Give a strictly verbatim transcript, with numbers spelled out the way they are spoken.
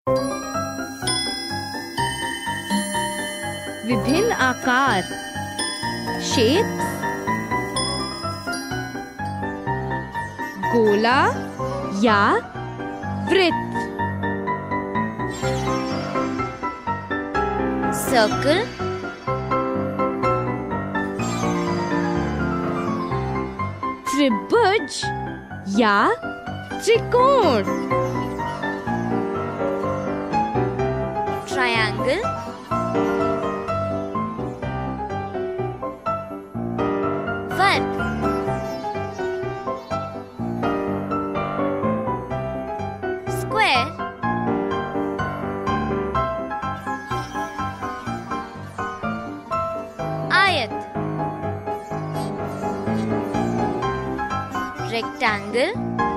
विभिन्न आकार, शेप, गोला या वृत्त, सर्कल, त्रिभुज या त्रिकोण, ट्रायंगल, वर्ग, स्क्वायर, आयत, रेक्टेंगल,